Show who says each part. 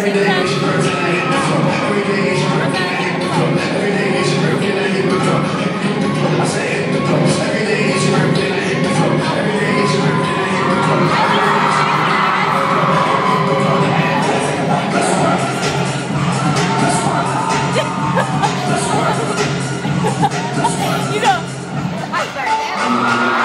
Speaker 1: Every day is your birthday, I hit the floor. Every day is your birthday, I hit the floor. Every day is your birthday, I hit the floor. I say hit the floor. Every day is your birthday, I hit the floor. Every day is your birthday, I hit the floor. Every day is your birthday, I hit the floor.
Speaker 2: You know, I